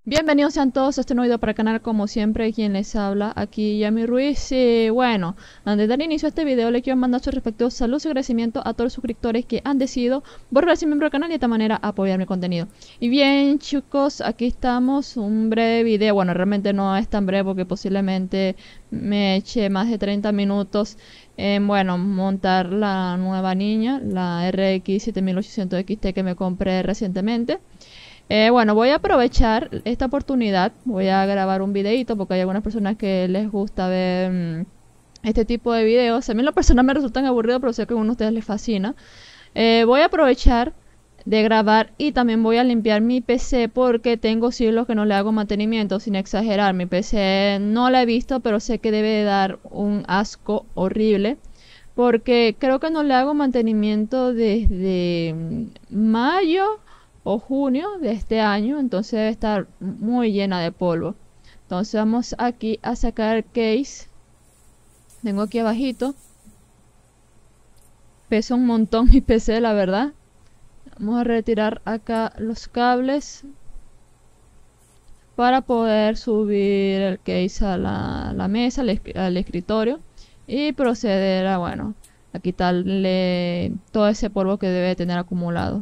Bienvenidos sean todos a este nuevo video para el canal, como siempre, quien les habla aquí Yami Ruiz. Y bueno, antes de dar inicio a este video, le quiero mandar sus respectivos saludos y agradecimientos a todos los suscriptores que han decidido volverse miembro del canal y de esta manera apoyar mi contenido. Y bien, chicos, aquí estamos, un breve video. Bueno, realmente no es tan breve porque posiblemente me eche más de 30 minutos en, bueno, montar la nueva niña, la RX 7800 XT que me compré recientemente. Bueno, voy a aprovechar esta oportunidad, voy a grabar un videito porque hay algunas personas que les gusta ver este tipo de videos. A mí en lo personal me resultan aburridos, pero sé que a algunos de ustedes les fascina. Voy a aprovechar de grabar y también voy a limpiar mi PC porque tengo siglos que no le hago mantenimiento, sin exagerar. Mi PC no la he visto, pero sé que debe dar un asco horrible. Porque creo que no le hago mantenimiento desde mayo o junio de este año, entonces debe estar muy llena de polvo. Entonces vamos aquí a sacar el case. Tengo aquí abajito. Pesa un montón mi PC, la verdad. Vamos a retirar acá los cables para poder subir el case a la mesa, al escritorio, y proceder a, bueno, a quitarle todo ese polvo que debe tener acumulado.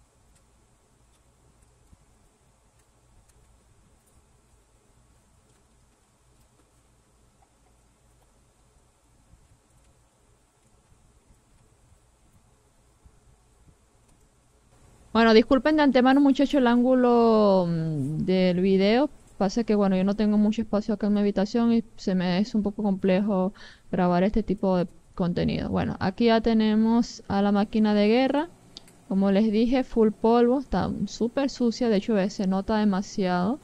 Bueno, disculpen de antemano, muchachos, el ángulo del video. Pasa que, bueno, yo no tengo mucho espacio acá en mi habitación y se me es un poco complejo grabar este tipo de contenido. Bueno, aquí ya tenemos a la máquina de guerra. Como les dije, full polvo, está súper sucia, de hecho se nota demasiado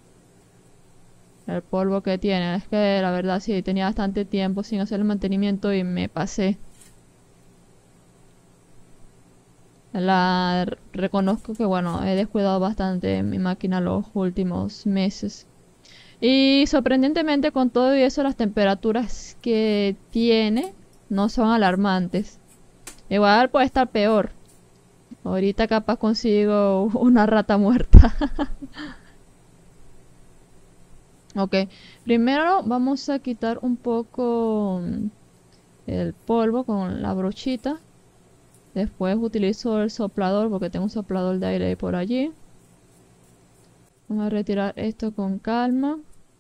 el polvo que tiene. Es que la verdad sí, tenía bastante tiempo sin hacer el mantenimiento y me pasé. Reconozco que, bueno, he descuidado bastante mi máquina los últimos meses. Y sorprendentemente, con todo y eso, las temperaturas que tiene no son alarmantes. Igual puede estar peor. Ahorita capaz consigo una rata muerta. Ok, primero vamos a quitar un poco el polvo con la brochita. Después utilizo el soplador porque tengo un soplador de aire por allí. Vamos a retirar esto con calma.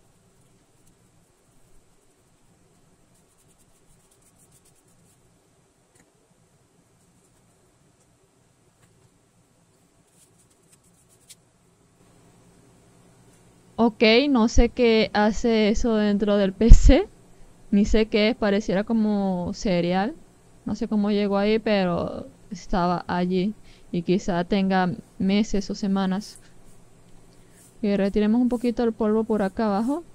Ok, no sé qué hace eso dentro del PC. Ni sé qué es, pareciera como cereal. No sé cómo llegó ahí, pero estaba allí. Y quizá tenga meses o semanas. Y retiremos un poquito el polvo por acá abajo.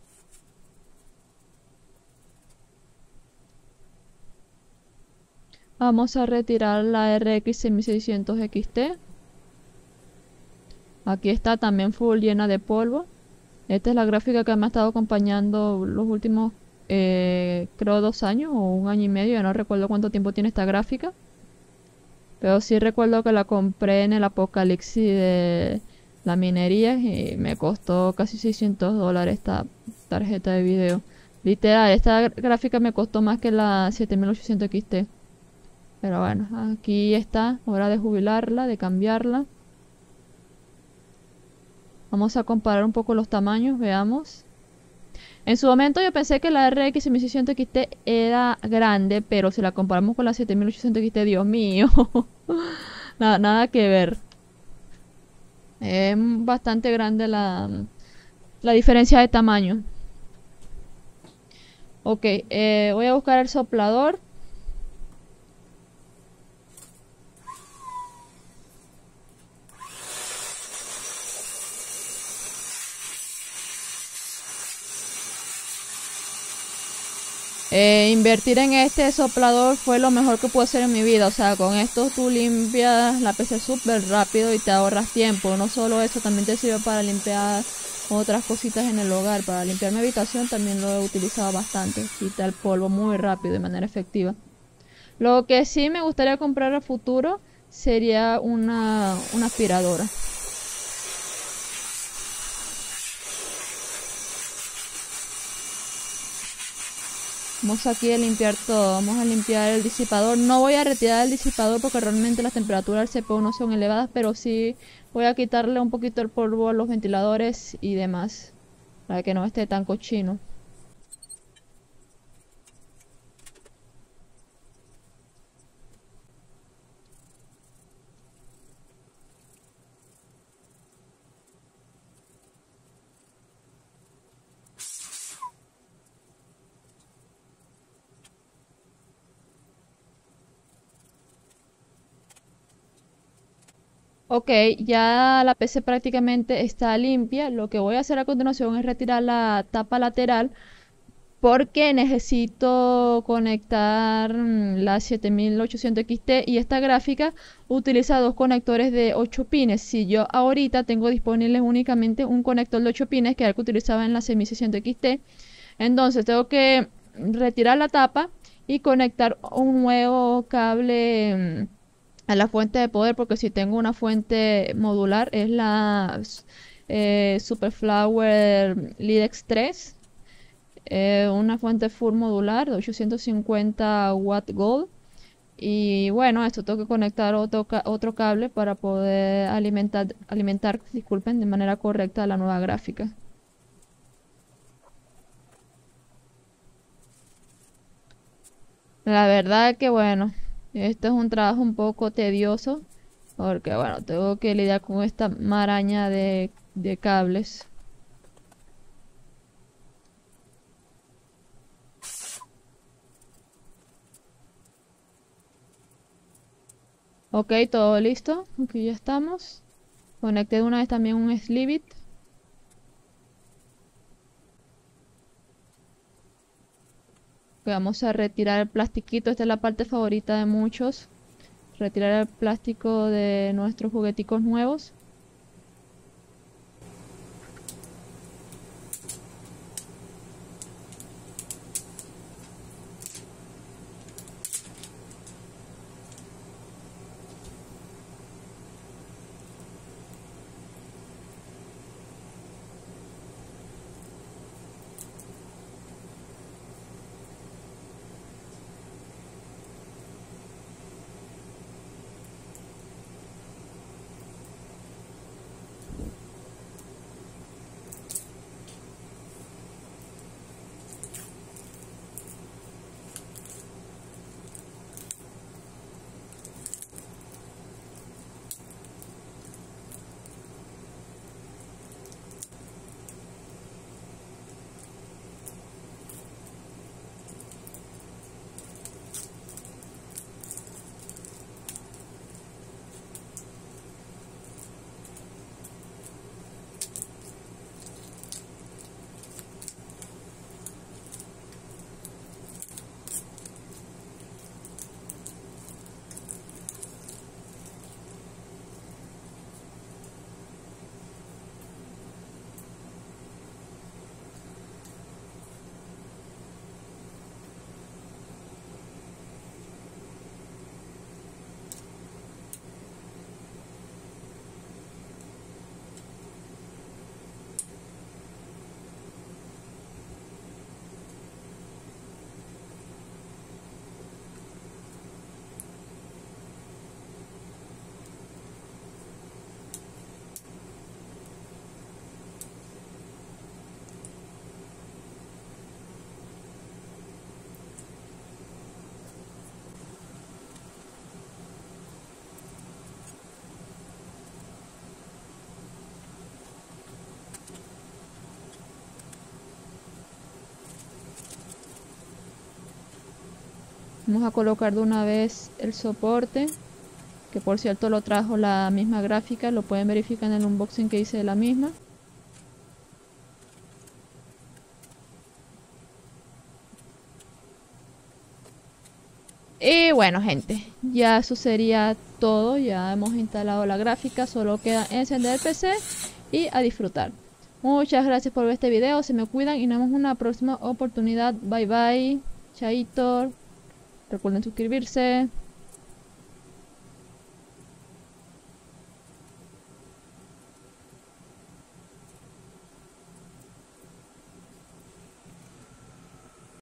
Vamos a retirar la RX 6600 XT. Aquí está también full llena de polvo. Esta es la gráfica que me ha estado acompañando los últimos, creo 2 años o 1 año y medio. Ya no recuerdo cuánto tiempo tiene esta gráfica. Pero sí recuerdo que la compré en el apocalipsis de la minería y me costó casi $600 esta tarjeta de video. Literal, esta gráfica me costó más que la 7800 XT. Pero bueno, aquí está, hora de jubilarla, de cambiarla. Vamos a comparar un poco los tamaños, veamos. En su momento yo pensé que la RX 7600 XT era grande, pero si la comparamos con la 7800 XT, Dios mío, nada que ver. Es bastante grande la diferencia de tamaño. Ok, voy a buscar el soplador. Invertir en este soplador fue lo mejor que pude hacer en mi vida. O sea, con esto tú limpias la PC súper rápido y te ahorras tiempo. No solo eso, también te sirve para limpiar otras cositas en el hogar. Para limpiar mi habitación también lo he utilizado bastante. Quita el polvo muy rápido de manera efectiva. Lo que sí me gustaría comprar a futuro sería una aspiradora. Vamos aquí a limpiar todo. Vamos a limpiar el disipador. No voy a retirar el disipador porque realmente las temperaturas del CPU no son elevadas, pero sí voy a quitarle un poquito el polvo a los ventiladores y demás, para que no esté tan cochino. Ok, ya la PC prácticamente está limpia. Lo que voy a hacer a continuación es retirar la tapa lateral porque necesito conectar la 7800 XT y esta gráfica utiliza dos conectores de 8 pines. Si yo ahorita tengo disponible únicamente un conector de 8 pines, que era el que utilizaba en la 6600 XT, entonces tengo que retirar la tapa y conectar un nuevo cable a la fuente de poder, porque si tengo una fuente modular es la Superflower LEDX 3, una fuente full modular de 850 watt gold. Y bueno, esto tengo que conectar otro cable para poder alimentar, disculpen, de manera correcta la nueva gráfica. La verdad que bueno, esto es un trabajo un poco tedioso porque bueno, tengo que lidiar con esta maraña de cables. Ok, todo listo. Aquí ya estamos. Conecté de una vez también un Slivit. Vamos a retirar el plastiquito. Esta es la parte favorita de muchos. Retirar el plástico de nuestros jugueticos nuevos. Vamos a colocar de una vez el soporte, que por cierto lo trajo la misma gráfica, lo pueden verificar en el unboxing que hice de la misma. Y bueno gente, ya eso sería todo, ya hemos instalado la gráfica, solo queda encender el PC y a disfrutar. Muchas gracias por ver este video, se me cuidan y nos vemos en una próxima oportunidad. Bye bye, chaito, recuerden suscribirse.